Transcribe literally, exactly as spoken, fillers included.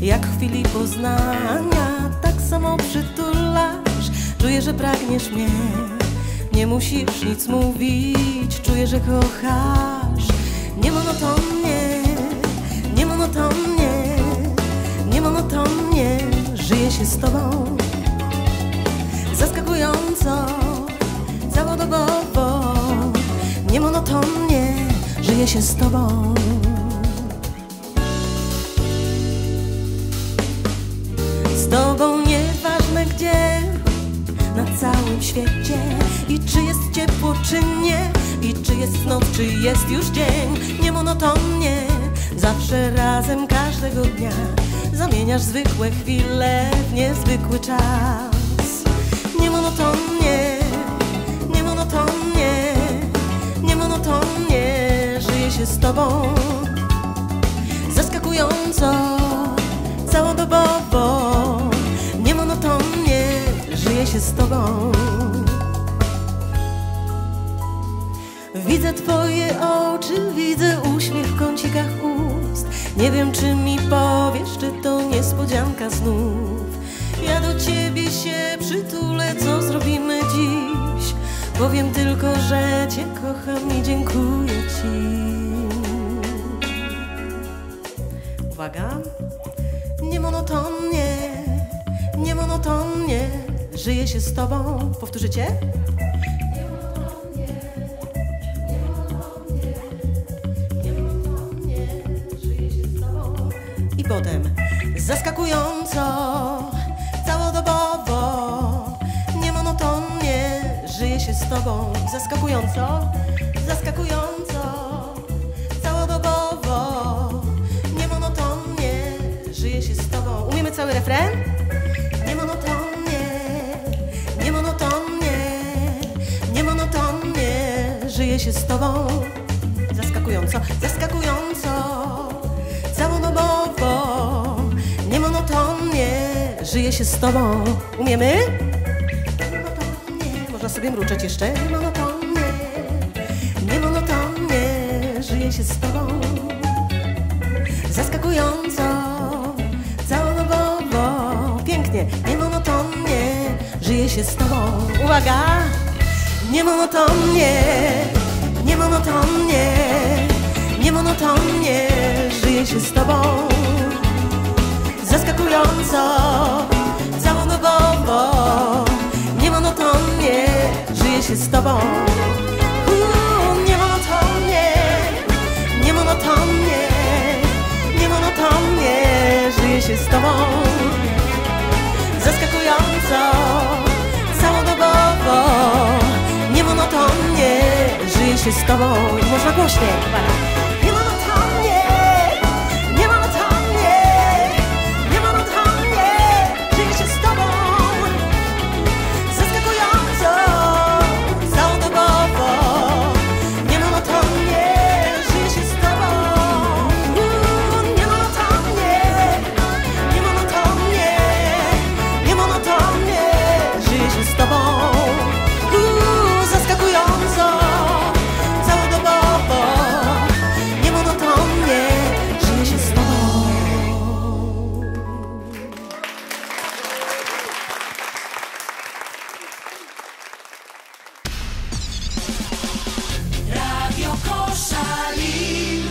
Jak w chwili poznania, tak samo przytulasz. Czuję, że pragniesz mnie, nie musisz nic mówić. Czuję, że kochasz nie monotonnie, nie monotonnie, nie monotonnie. Żyje się z tobą zaskakująco, całodobowo, nie monotonnie. Żyje się z tobą. Z tobą nieważne gdzie, na całym świecie. I czy jest ciepło, czy nie, i czy jest noc, czy jest już dzień. Nie monotonnie, zawsze razem każdego dnia. Zamieniasz zwykłe chwile w niezwykły czas. Nie monotonnie, nie monotonnie, nie monotonnie. Żyje się z tobą zaskakująco, całodobowo, nie monotonnie. Żyje się z tobą. Widzę twoje oczy, widzę uśmiech w kącikach ust. Nie wiem, czy mi powiesz, czy to niespodzianka znów. Ja do ciebie się przytulę, co zrobimy dziś? Powiem tylko, że cię kocham i dziękuję ci. Uwaga! Nie monotonnie, nie monotonnie. Żyje się z tobą. Powtórzycie? Nie monotonnie, nie monotonnie, nie monotonnie. Żyje się z tobą. I potem zaskakująco, całodobowo, nie monotonnie. Żyje się z tobą. Zaskakująco, zaskakująco, całodobowo, nie monotonnie. Żyje się z tobą. Umiemy cały refren? Nie monotonnie, nie monotonnie, nie monotonnie. Żyje się z tobą. Zaskakująco, zaskakująco, całodobowo, nie monotonnie. Żyje się z tobą. Umiemy? Nie monotonnie. Można sobie mruczeć jeszcze. Nie monotonnie, nie monotonnie. Żyje się z tobą. Zaskakująco, całodobowo, pięknie, nie monotonnie. Żyje się z tobą. Uwaga! Nie monotonnie, nie monotonnie, nie monotonnie. Żyje się z tobą. Zaskakująco, całodobowo, nie monotonnie. Żyje się z tobą. Uuu, nie monotonnie, nie monotonnie, nie monotonnie. Żyje się z tobą. Zaskakująco, całodobowo, nie monotonnie. Żyje się z tobą. I można głośniej. Nie monotonnie, nie monotonnie, nie monotonnie. Żyje się z tobą. Zaskakująco, całodobowo, nie monotonnie. Żyje się z tobą. Uuu, nie monotonnie, nie monotonnie, nie monotonnie. Żyje się z tobą. Uuu, zaskakująco, całodobowo, nie monotonnie. Żyje się z tobą. Radio Koszalin.